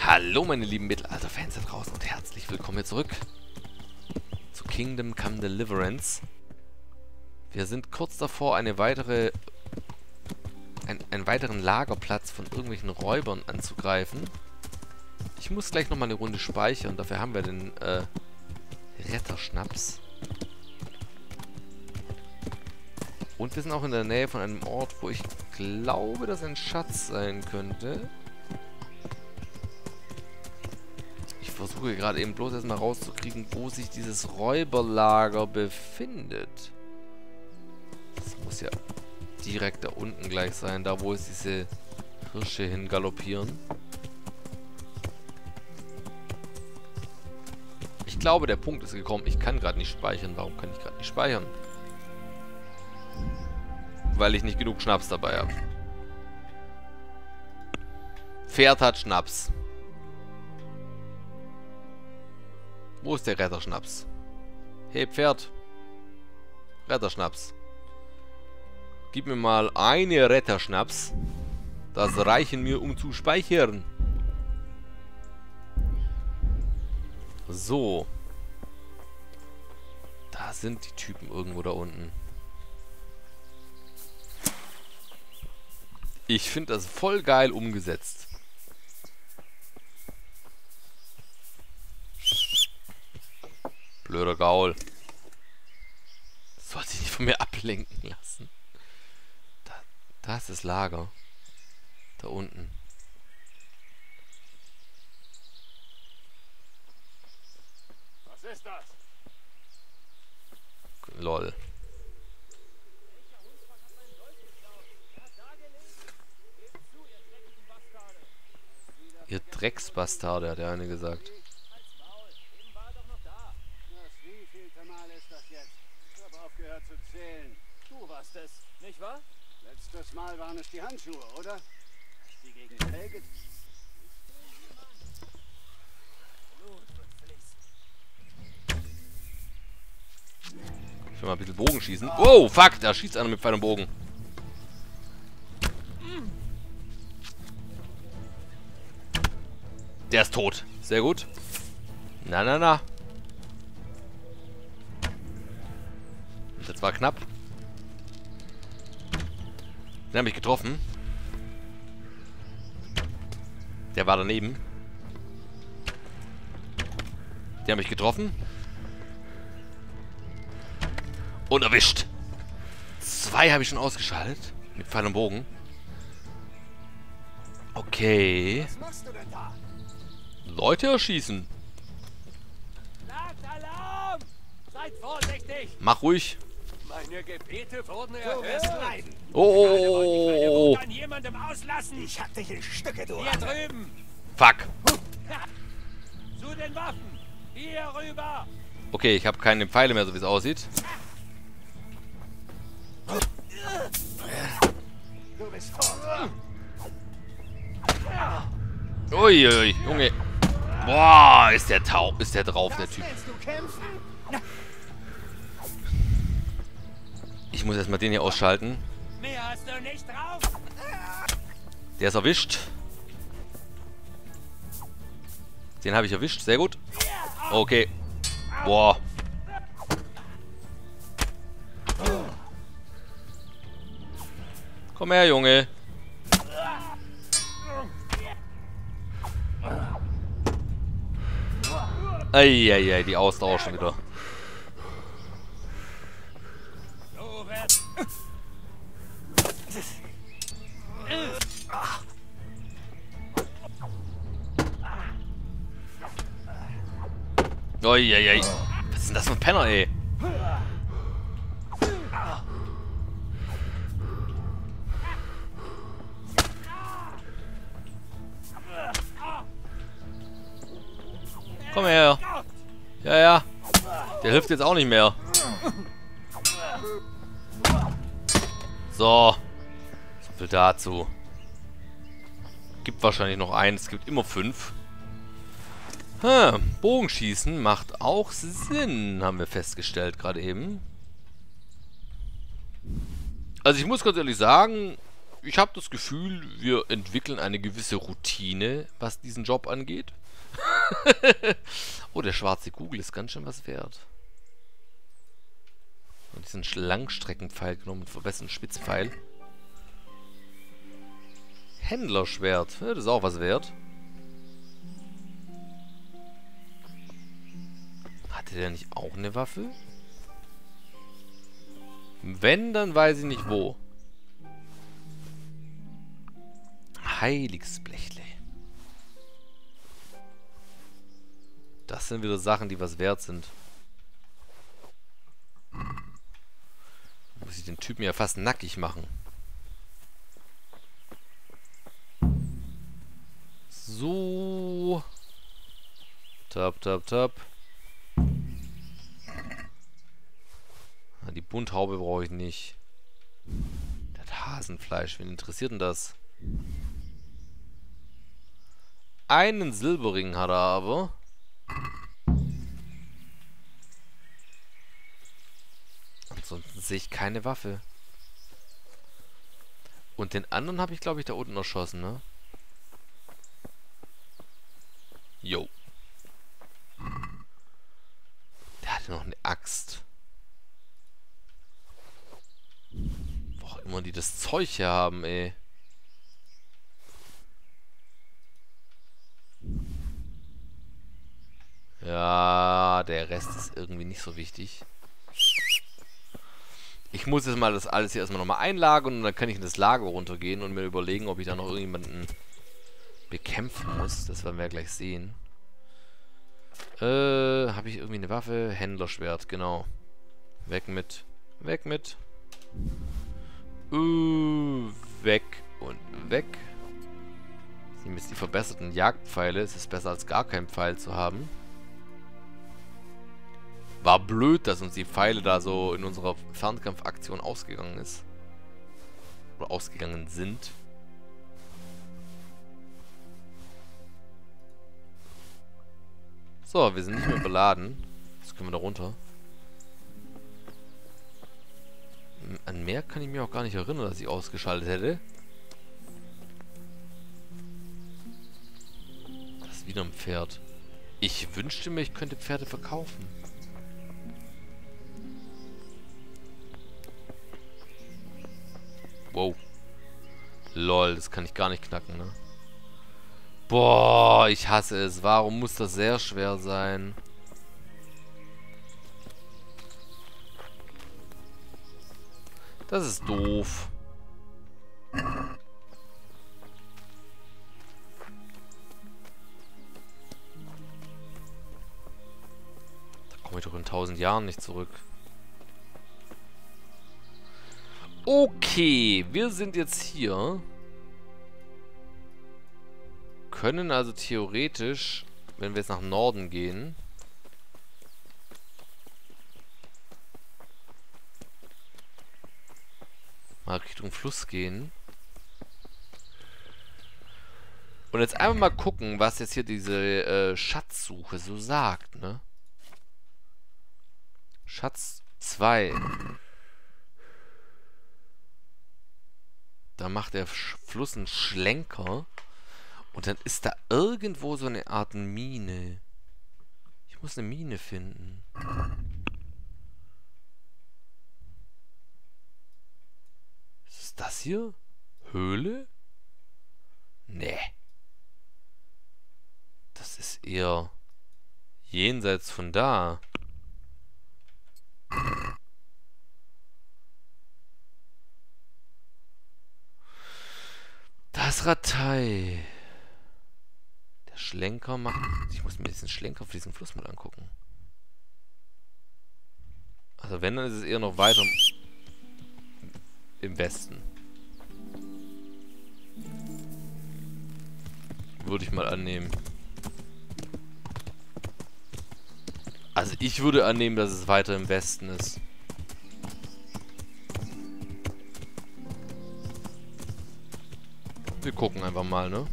Hallo meine lieben Mittelalter-Fans da draußen und herzlich willkommen hier zurück zu Kingdom Come Deliverance. Wir sind kurz davor, einen weiteren Lagerplatz von irgendwelchen Räubern anzugreifen. Ich muss gleich nochmal eine Runde speichern, dafür haben wir den Retterschnaps. Und wir sind auch in der Nähe von einem Ort, wo ich glaube, dass ein Schatz sein könnte. Ich versuche gerade eben bloß erstmal rauszukriegen, wo sich dieses Räuberlager befindet. Das muss ja direkt da unten gleich sein, da wo es diese Hirsche hingaloppieren. Ich glaube, der Punkt ist gekommen. Ich kann gerade nicht speichern. Warum kann ich gerade nicht speichern? Weil ich nicht genug Schnaps dabei habe. Pferd hat Schnaps. Wo ist der Retterschnaps? Hey Pferd. Retterschnaps. Gib mir mal eine Retterschnaps. Das reichen mir, um zu speichern. So. Da sind die Typen irgendwo da unten. Ich finde das voll geil umgesetzt. Blöder Gaul. Sollte ich nicht von mir ablenken lassen. Da ist das Lager. Da unten. Was ist das? Lol. Ihr Drecksbastarde, hat der eine gesagt. Das wievielte Mal ist das jetzt? Ich habe aufgehört zu zählen. Du warst es, nicht wahr? Letztes Mal waren es die Handschuhe, oder? Die gegen Helge. Ich will mal ein bisschen Bogen schießen. Oh, fuck, da schießt einer mit Pfeil und Bogen. Der ist tot. Sehr gut. Na, na, na. Das war knapp. Den habe ich getroffen. Der war daneben. Den habe ich getroffen. Und erwischt. 2 habe ich schon ausgeschaltet. Mit Pfeil und Bogen. Okay. Was machst du denn da? Leute erschießen. Sagt Alarm! Seid vorsichtig! Mach ruhig. Meine Gebete wurden erhört. Oh. Kann jemandem auslassen? Ich hab dich in Stücke, du. Hier drüben! Fuck. Zu den Waffen! Hier rüber! Okay, ich habe keine Pfeile mehr, so wie es aussieht. Du bist tot. Uiui, Junge. Boah, ist der taub. Ist der drauf, der Typ. Willst du kämpfen? Ich muss erstmal den hier ausschalten. Mehr hast du nicht drauf! Der ist erwischt. Den habe ich erwischt. Sehr gut. Okay. Boah. Komm her, Junge. Eieiei, die Ausdauer schon wieder. So wird... Eieiei. Was ist denn das für ein Penner, ey? Komm her. Ja, ja. Der hilft jetzt auch nicht mehr. So. So viel dazu. Gibt wahrscheinlich noch einen. Es gibt immer 5. Bogenschießen macht auch Sinn, haben wir festgestellt gerade eben. Also ich muss ganz ehrlich sagen, ich habe das Gefühl, wir entwickeln eine gewisse Routine, was diesen Job angeht. Oh, der schwarze Kugel ist ganz schön was wert. Und diesen Langstreckenpfeil genommen, verbessern Spitzpfeil. Händlerschwert, ja, das ist auch was wert. Hatte der nicht auch eine Waffe? Wenn, dann weiß ich nicht wo. Heiliges Blechle. Das sind wieder Sachen, die was wert sind. Muss ich den Typen ja fast nackig machen. So. Tap, tap, tap. Die Bunthaube brauche ich nicht. Das Hasenfleisch, wen interessiert denn das? Einen Silberring hat er aber. Ansonsten sehe ich keine Waffe. Und den anderen habe ich, glaube ich, da unten erschossen, ne? Jo. Der hatte noch eine Axt. Wo auch immer die das Zeug hier haben, ey. Ja, der Rest ist irgendwie nicht so wichtig. Ich muss jetzt mal das alles hier erstmal nochmal einlagern und dann kann ich in das Lager runtergehen und mir überlegen, ob ich da noch irgendjemanden bekämpfen muss. Das werden wir ja gleich sehen. Habe ich irgendwie eine Waffe? Händlerschwert, genau. Weg mit. Weg mit. Weg und weg. Ich nehme jetzt die verbesserten Jagdpfeile. Es ist besser als gar keinen Pfeil zu haben. War blöd, dass uns die Pfeile da so in unserer Fernkampfaktion ausgegangen ist. Oder ausgegangen sind. So, wir sind nicht mehr beladen. Jetzt können wir da runter. An mehr kann ich mich auch gar nicht erinnern, dass ich ausgeschaltet hätte. Das ist wieder ein Pferd. Ich wünschte mir, ich könnte Pferde verkaufen. Wow. Lol, das kann ich gar nicht knacken, ne? Boah, ich hasse es. Warum muss das sehr schwer sein? Das ist doof. Da komme ich doch in 1000 Jahren nicht zurück. Okay, wir sind jetzt hier. Können also theoretisch, wenn wir jetzt nach Norden gehen, mal Richtung Fluss gehen. Und jetzt einfach mal gucken, was jetzt hier diese Schatzsuche so sagt, ne? Schatz 2. Da macht der Fluss einen Schlenker. Und dann ist da irgendwo so eine Art Mine. Ich muss eine Mine finden. Ist das hier? Höhle? Nee. Das ist eher jenseits von da. Das Ratei. Der Schlenker macht... Ich muss mir diesen Schlenker auf diesen Fluss mal angucken. Also wenn, dann ist es eher noch weiter im Westen. Würde ich mal annehmen. Also ich würde annehmen, dass es weiter im Westen ist. Wir gucken einfach mal, ne?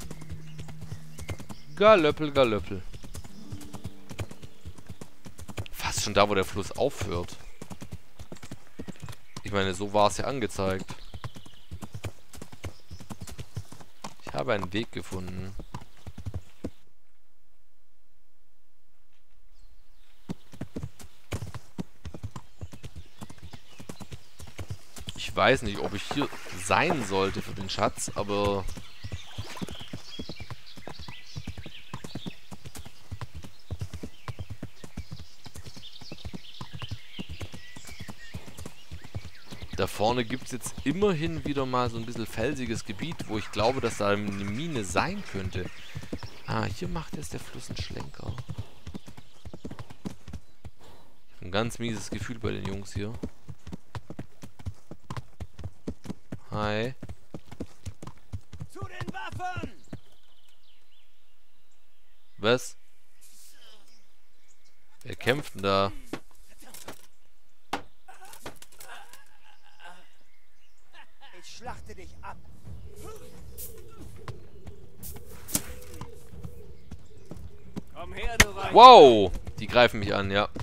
Galöppel, Galöppel. Fast schon da, wo der Fluss aufhört. Ich meine, so war es ja angezeigt. habe einen Weg gefunden. Ich weiß nicht, ob ich hier sein sollte für den Schatz, aber... Da vorne gibt es jetzt immerhin wieder mal so ein bisschen felsiges Gebiet, wo ich glaube, dass da eine Mine sein könnte. Ah, hier macht jetzt der Fluss einen Schlenker. Ein ganz mieses Gefühl bei den Jungs hier. Hi. Zu den Waffen! Was? Wer kämpft denn da? Ich schlachte dich ab. Komm her, du Weib. Wow! Die greifen mich an, ja.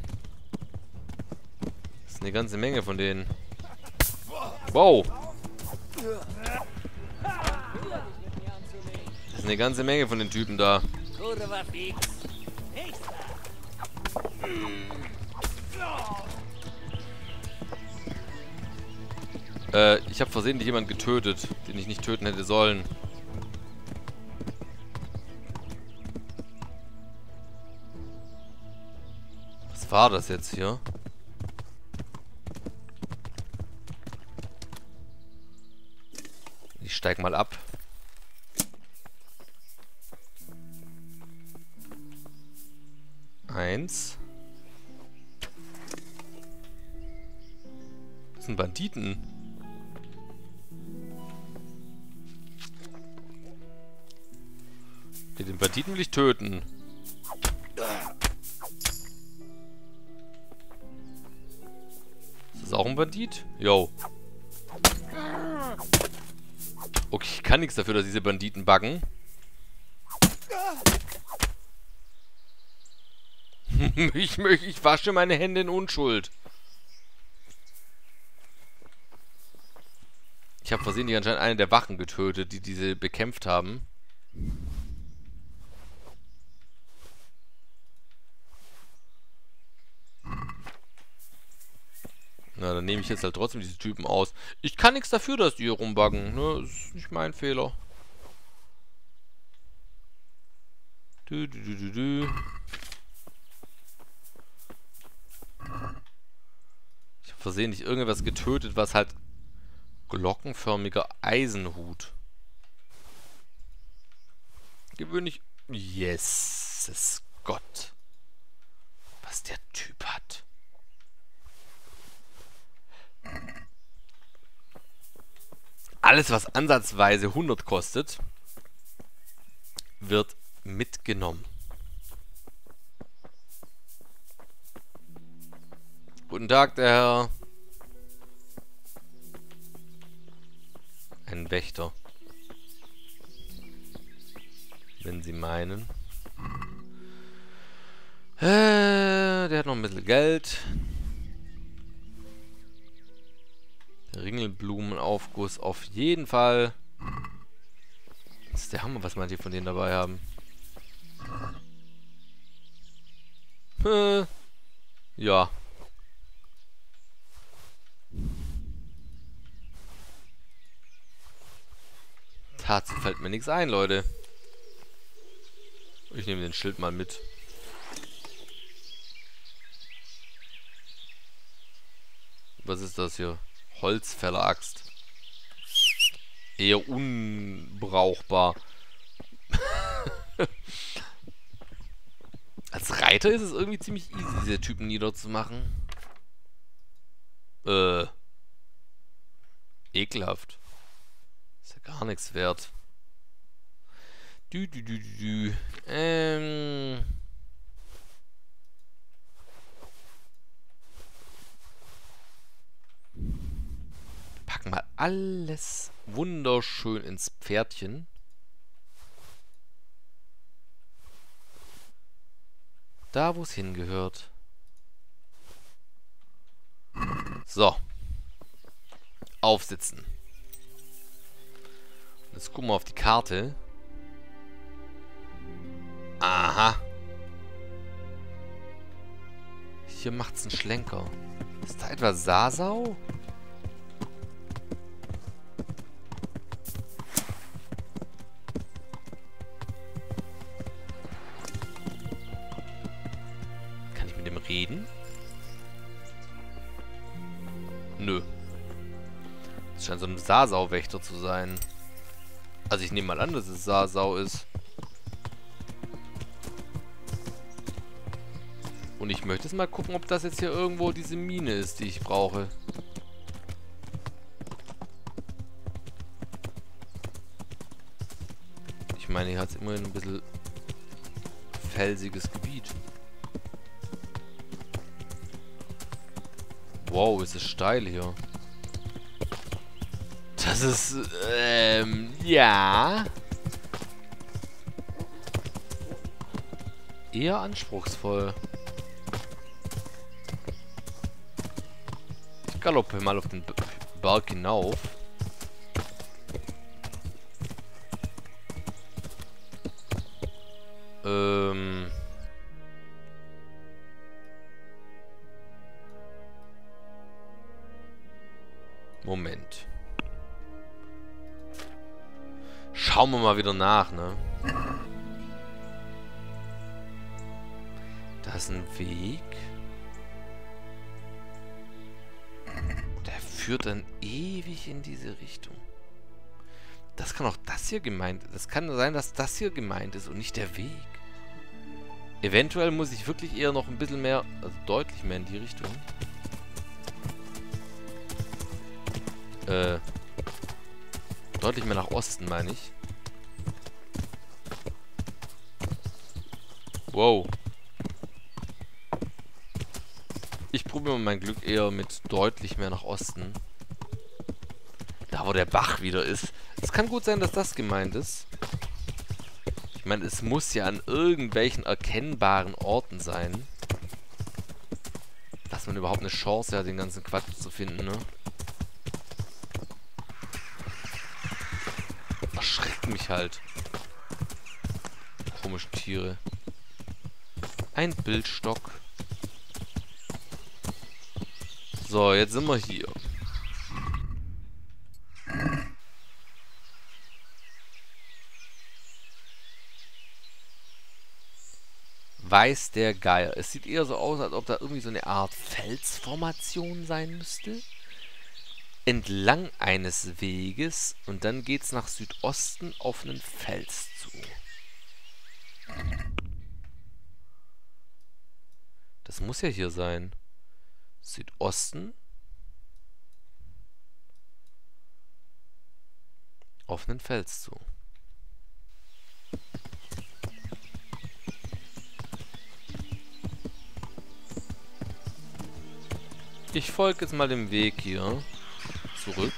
Das ist eine ganze Menge von denen. Wow! Das ist eine ganze Menge von den Typen da. Gute war fix. Nächster. Ich habe versehentlich jemanden getötet, den ich nicht töten hätte sollen. Was war das jetzt hier? Ich steig mal ab. Eins. Das sind Banditen. Den Banditen will ich töten. Ist das auch ein Bandit? Yo. Okay, ich kann nichts dafür, dass diese Banditen buggen. Ich wasche meine Hände in Unschuld. Ich habe versehentlich anscheinend eine der Wachen getötet, die diese bekämpft haben. Na, dann nehme ich jetzt halt trotzdem diese Typen aus. Ich kann nichts dafür, dass die hier rumbuggen. Ne? Das ist nicht mein Fehler. Ich habe versehentlich irgendwas getötet, was halt glockenförmiger Eisenhut. Gewöhnlich. Jesus Gott. Was der Typ hat. Alles, was ansatzweise 100 kostet, wird mitgenommen. Guten Tag, der Herr. Ein Wächter. Wenn Sie meinen. Der hat noch ein bisschen Geld. Ringelblumenaufguss auf jeden Fall. Das ist der Hammer, was manche von denen dabei haben. Ja. Dazu fällt mir nichts ein, Leute. Ich nehme den Schild mal mit. Was ist das hier? Holzfäller-Axt. Eher unbrauchbar. Als Reiter ist es irgendwie ziemlich easy, diese Typen niederzumachen. Ekelhaft. Ist ja gar nichts wert. Packen mal alles wunderschön ins Pferdchen. Da, wo es hingehört. So. Aufsitzen. Jetzt gucken wir auf die Karte. Aha. Hier macht's einen Schlenker. Ist da etwa Sasau? Kann ich mit dem reden? Nö. Das scheint so ein Sasau-Wächter zu sein. Also ich nehme mal an, dass es Sasau ist. Und ich möchte jetzt mal gucken, ob das jetzt hier irgendwo diese Mine ist, die ich brauche. Ich meine, hier hat es immerhin ein bisschen felsiges Gebiet. Wow, ist es steil hier. Das ist, ja. Eher anspruchsvoll. Ich galoppiere mal auf den Berg hinauf. Moment. Schauen wir mal wieder nach, ne? Da ist ein Weg. Der führt dann ewig in diese Richtung. Das kann auch das hier gemeint. Das kann sein, dass das hier gemeint ist und nicht der Weg. Eventuell muss ich wirklich eher noch ein bisschen mehr, also deutlich mehr in die Richtung. Deutlich mehr nach Osten, meine ich. Wow. Ich probiere mein Glück eher mit deutlich mehr nach Osten. Da, wo der Bach wieder ist. Es kann gut sein, dass das gemeint ist. Ich meine, es muss ja an irgendwelchen erkennbaren Orten sein. Dass man überhaupt eine Chance hat, den ganzen Quatsch zu finden, ne? Erschreckt mich halt. Komische Tiere. Ein Bildstock. So, jetzt sind wir hier. Weiß der Geier. Es sieht eher so aus, als ob da irgendwie so eine Art Felsformation sein müsste. Entlang eines Weges und dann geht's nach Südosten auf einen Fels zu. Das muss ja hier sein. Südosten auf einen Fels zu. Ich folge jetzt mal dem Weg hier zurück.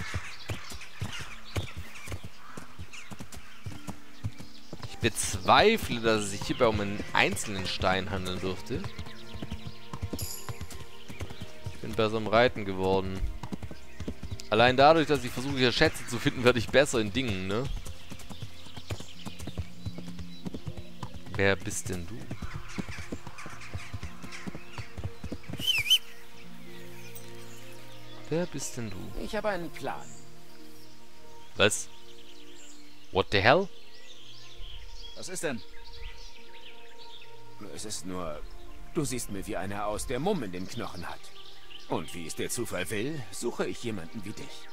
Ich bezweifle, dass es sich hierbei um einen einzelnen Stein handeln dürfte. Ich bin besser im Reiten geworden. Allein dadurch, dass ich versuche, hier Schätze zu finden, werde ich besser in Dingen, ne? Wer bist denn du? Wer bist denn du? Ich habe einen Plan. Was? What the hell? Was ist denn? Es ist nur, du siehst mir wie einer aus, der Mumm in den Knochen hat. Und wie es der Zufall will, suche ich jemanden wie dich.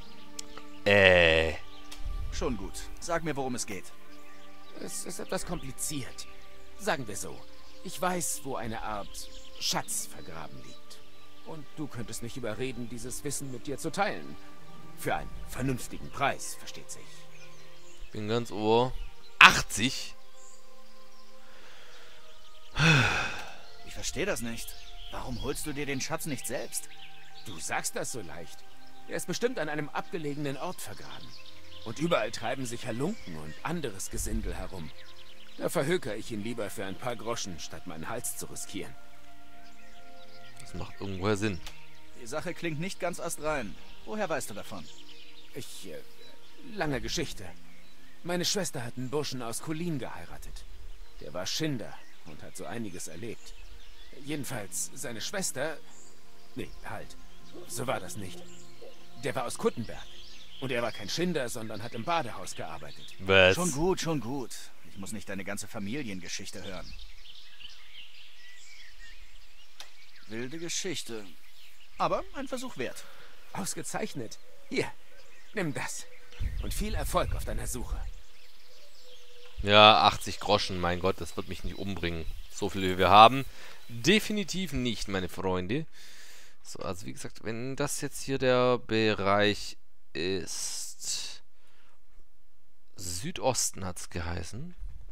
Schon gut. Sag mir, worum es geht. Es ist etwas kompliziert. Sagen wir so, ich weiß, wo eine Art Schatz vergraben liegt. Und du könntest mich überreden, dieses Wissen mit dir zu teilen. Für einen vernünftigen Preis, versteht sich. Bin ganz ohr. 80? Ich verstehe das nicht. Warum holst du dir den Schatz nicht selbst? Du sagst das so leicht. Er ist bestimmt an einem abgelegenen Ort vergraben. Und überall treiben sich Halunken und anderes Gesindel herum. Da verhöker ich ihn lieber für ein paar Groschen, statt meinen Hals zu riskieren. Das macht irgendwoher Sinn. Die Sache klingt nicht ganz astrein. Woher weißt du davon? Ich Lange Geschichte. Meine Schwester hat einen Burschen aus Kulin geheiratet. Der war Schinder und hat so einiges erlebt. Jedenfalls, seine Schwester... Nee, halt. So war das nicht. Der war aus Kuttenberg. Und er war kein Schinder, sondern hat im Badehaus gearbeitet. Was? Schon gut, schon gut. Ich muss nicht deine ganze Familiengeschichte hören. Wilde Geschichte. Aber ein Versuch wert. Ausgezeichnet. Hier, nimm das. Und viel Erfolg auf deiner Suche. Ja, 80 Groschen, mein Gott, das wird mich nicht umbringen. So viel wie wir haben. Definitiv nicht, meine Freunde. So, also wie gesagt, wenn das jetzt hier der Bereich ist... Südosten hat es geheißen.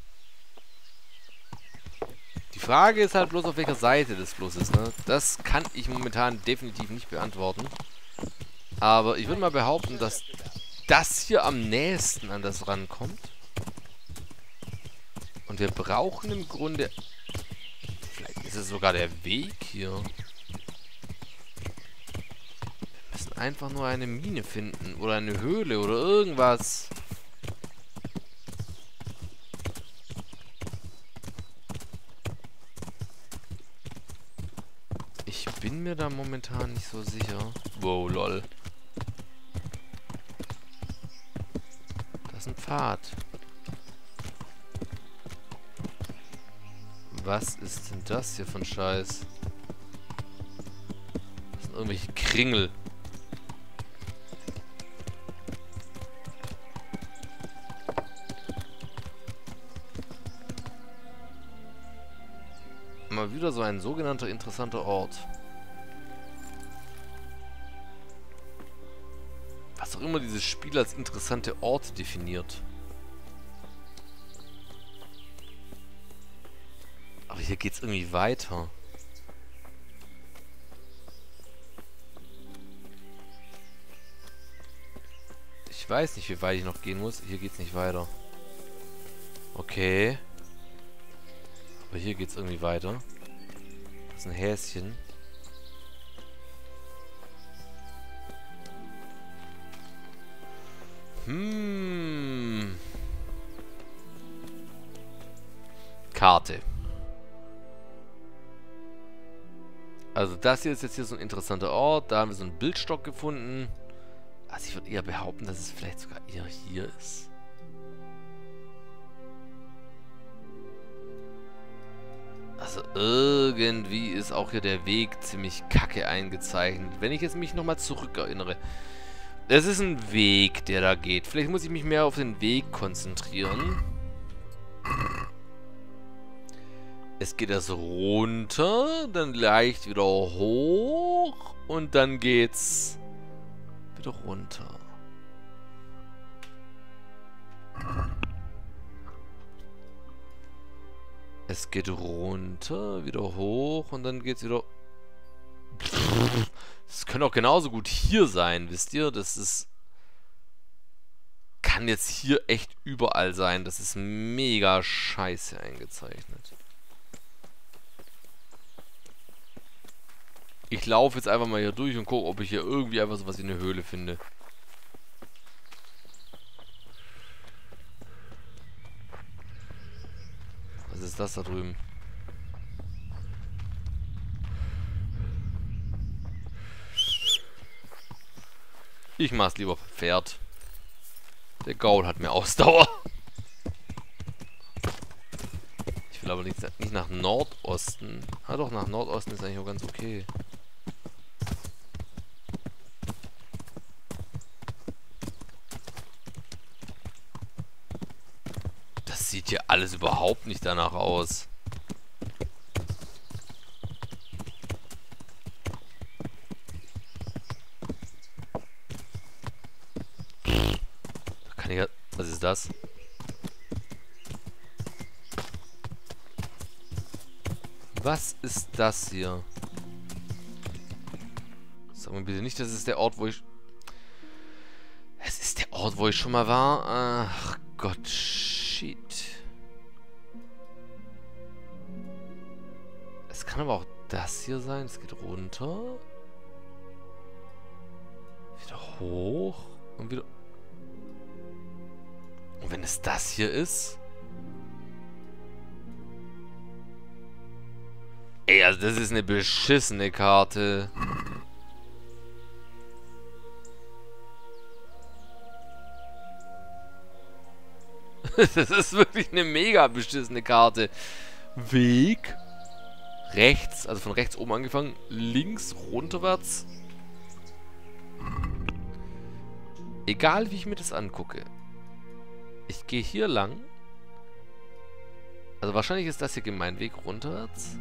Die Frage ist halt bloß, auf welcher Seite des Flusses, ne? Das kann ich momentan definitiv nicht beantworten. Aber ich würde mal behaupten, dass das hier am nächsten an das rankommt. Und wir brauchen im Grunde... Vielleicht ist es sogar der Weg hier. Wir müssen einfach nur eine Mine finden. Oder eine Höhle oder irgendwas. Ich bin mir da momentan nicht so sicher. Wow, lol. Das ist ein Pfad. Was ist denn das hier für ein Scheiß? Das sind irgendwelche Kringel. Mal wieder so ein sogenannter interessanter Ort. Was auch immer dieses Spiel als interessante Orte definiert. Aber hier geht's irgendwie weiter. Ich weiß nicht, wie weit ich noch gehen muss. Hier geht's nicht weiter. Okay. Aber hier geht's irgendwie weiter. Das ist ein Häschen. Karte. Also das hier ist jetzt hier so ein interessanter Ort. Da haben wir so einen Bildstock gefunden. Also ich würde eher behaupten, dass es vielleicht sogar eher hier ist. Also irgendwie ist auch hier der Weg ziemlich kacke eingezeichnet. Wenn ich jetzt mich nochmal zurückerinnere. Es ist ein Weg, der da geht. Vielleicht muss ich mich mehr auf den Weg konzentrieren. Es geht erst runter, dann leicht wieder hoch und dann geht's wieder runter. Es geht runter, wieder hoch und dann geht's wieder... Das könnte auch genauso gut hier sein, wisst ihr? Das ist... Kann jetzt hier echt überall sein. Das ist mega scheiße eingezeichnet. Ich laufe jetzt einfach mal hier durch und gucke, ob ich hier irgendwie einfach sowas wie eine Höhle finde. Was ist das da drüben? Ich mach's lieber per Pferd. Der Gaul hat mehr Ausdauer. Ich will aber nicht nach Nordosten. Ah doch, nach Nordosten ist eigentlich auch ganz okay. Das sieht hier alles überhaupt nicht danach aus. Kann ich ja... Was ist das? Was ist das hier? Sag mir bitte nicht, das ist der Ort, wo ich... Es ist der Ort, wo ich schon mal war. Ach Gott, shit. Es kann aber auch das hier sein. Es geht runter. Wieder hoch. Und wieder... Und wenn es das hier ist... Ey, also das ist eine beschissene Karte. Das ist wirklich eine mega beschissene Karte. Weg. Rechts, also von rechts oben angefangen. Links, runterwärts. Egal wie ich mir das angucke. Ich gehe hier lang. Also wahrscheinlich ist das hier mein Weg runterwärts.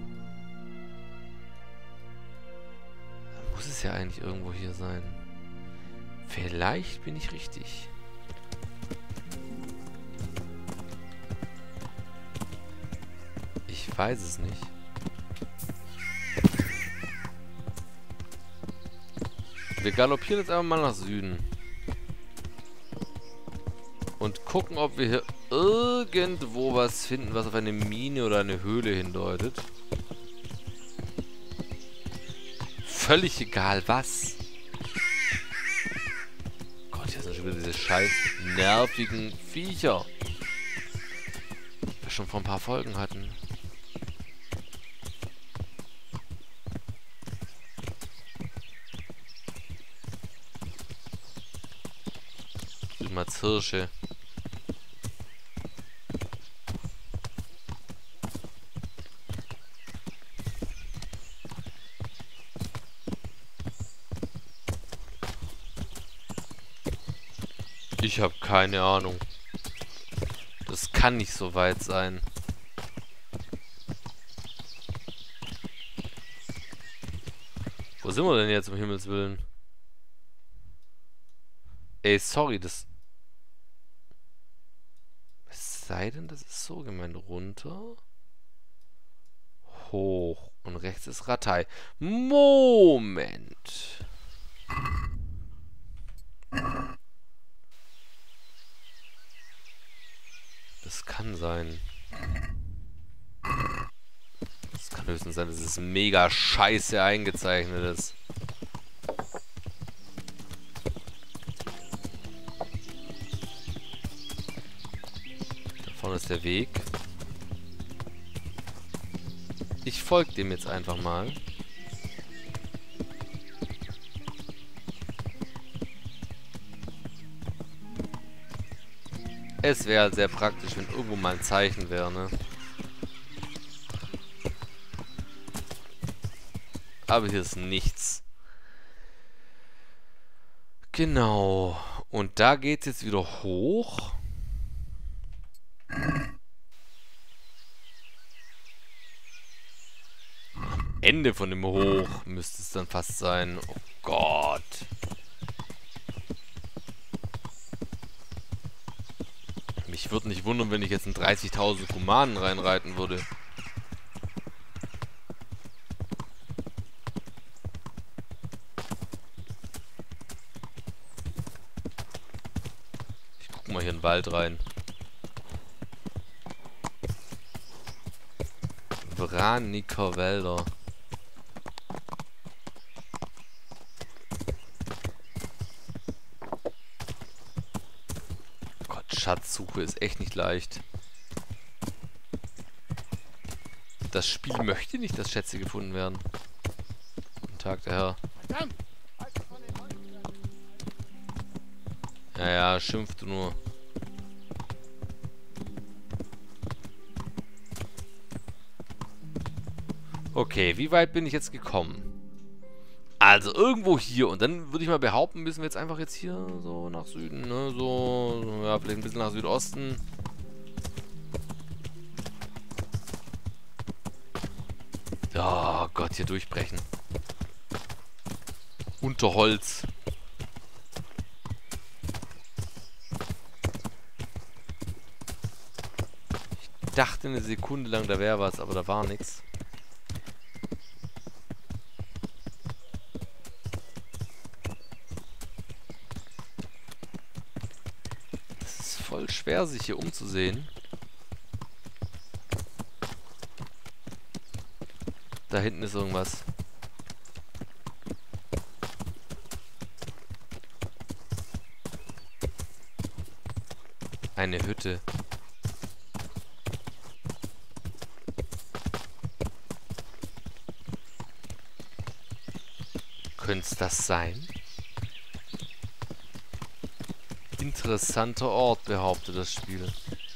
Da muss es ja eigentlich irgendwo hier sein. Vielleicht bin ich richtig. Ich weiß es nicht. Wir galoppieren jetzt einfach mal nach Süden. Und gucken, ob wir hier irgendwo was finden, was auf eine Mine oder eine Höhle hindeutet. Völlig egal was. Gott, hier sind schon wieder diese scheiß nervigen Viecher. Die wir schon vor ein paar Folgen hatten. Mal Hirsche. Ich habe keine Ahnung. Das kann nicht so weit sein. Wo sind wir denn jetzt, um Himmels Willen? Ey, sorry, das... Es sei denn, das ist so gemeint. Runter. Hoch. Und rechts ist Ratei. Moment. Das kann sein. Das kann höchstens sein, dass es mega scheiße eingezeichnet ist. Da vorne ist der Weg. Ich folge dem jetzt einfach mal. Es wäre halt sehr praktisch, wenn irgendwo mal ein Zeichen wäre, ne? Aber hier ist nichts. Genau. Und da geht es jetzt wieder hoch. Am Ende von dem Hoch müsste es dann fast sein. Oh Gott. Mich würde nicht wundern, wenn ich jetzt in 30.000 Kumanen reinreiten würde. Ich guck mal hier in den Wald rein. Vraniker Wälder. Schatzsuche ist echt nicht leicht. Das Spiel möchte nicht, dass Schätze gefunden werden. Guten Tag, der Herr. Ja, ja, schimpft du nur. Okay, wie weit bin ich jetzt gekommen? Also irgendwo hier. Und dann würde ich mal behaupten, müssen wir jetzt einfach jetzt hier so nach Süden, ne? So, ja, vielleicht ein bisschen nach Südosten. Oh Gott, hier durchbrechen. Unterholz. Ich dachte eine Sekunde lang, da wäre was, aber da war nichts. Voll schwer, sich hier umzusehen. Da hinten ist irgendwas. Eine Hütte. Könnte es das sein? Interessanter Ort, behauptet das Spiel.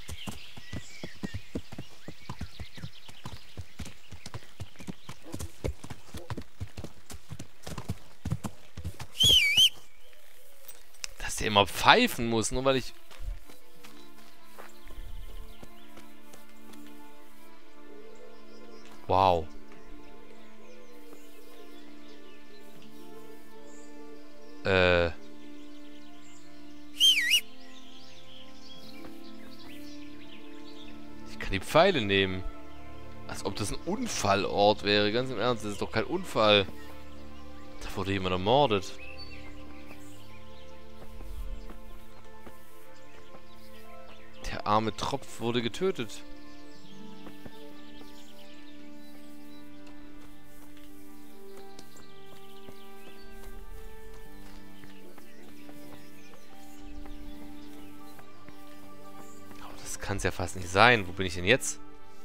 Dass der immer pfeifen muss, nur weil ich... Wow. Ich kann die Pfeile nehmen. Als ob das ein Unfallort wäre. Ganz im Ernst, das ist doch kein Unfall. Da wurde jemand ermordet. Der arme Tropf wurde getötet. Kann es ja fast nicht sein. Wo bin ich denn jetzt?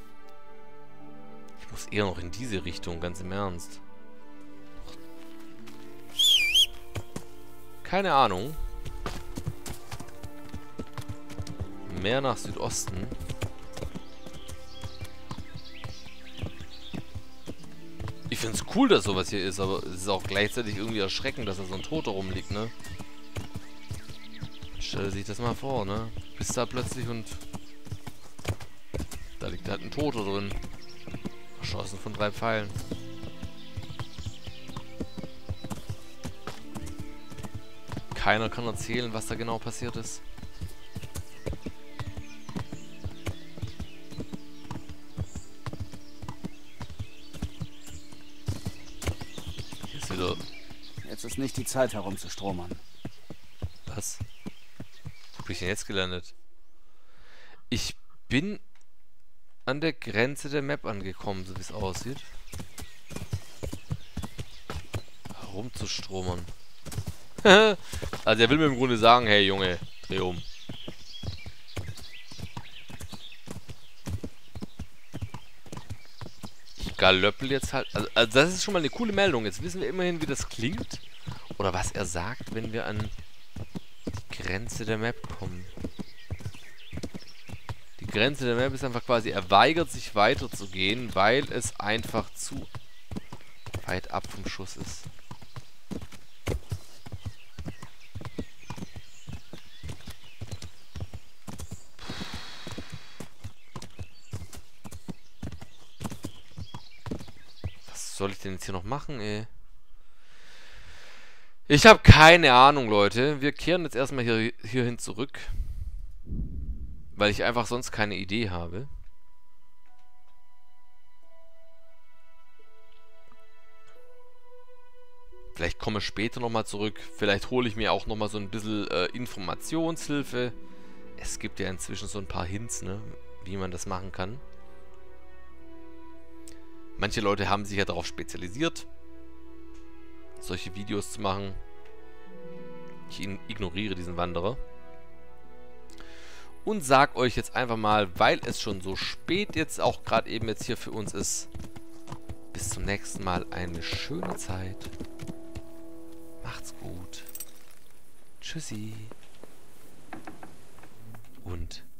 Ich muss eher noch in diese Richtung, ganz im Ernst. Keine Ahnung. Mehr nach Südosten. Ich finde es cool, dass sowas hier ist, aber es ist auch gleichzeitig irgendwie erschreckend, dass da so ein Toter rumliegt, ne? Stell sich das mal vor, ne? Bist da plötzlich und... Da liegt halt ein Toter drin. Erschossen von 3 Pfeilen. Keiner kann erzählen, was da genau passiert ist. Hier ist wieder... Jetzt ist nicht die Zeit herumzustromern. Was? Wo bin ich denn jetzt gelandet? Ich bin... an der Grenze der Map angekommen, so wie es aussieht. Herumzustromern. Also er will mir im Grunde sagen, hey Junge, dreh um. Ich galöppel jetzt halt. Also das ist schon mal eine coole Meldung. Jetzt wissen wir immerhin, wie das klingt. Oder was er sagt, wenn wir an die Grenze der Map kommen. Die Grenze der Map ist einfach quasi, er weigert sich weiterzugehen, weil es einfach zu weit ab vom Schuss ist. Was soll ich denn jetzt hier noch machen, ey? Ich habe keine Ahnung, Leute. Wir kehren jetzt erstmal hierhin zurück. Weil ich einfach sonst keine Idee habe. Vielleicht komme ich später nochmal zurück. Vielleicht hole ich mir auch nochmal so ein bisschen Informationshilfe. Es gibt ja inzwischen so ein paar Hints, ne, wie man das machen kann. Manche Leute haben sich ja darauf spezialisiert, solche Videos zu machen. Ich ignoriere diesen Wanderer. Und sag euch jetzt einfach mal, weil es schon so spät jetzt auch gerade eben jetzt hier für uns ist, bis zum nächsten Mal eine schöne Zeit. Macht's gut. Tschüssi. Und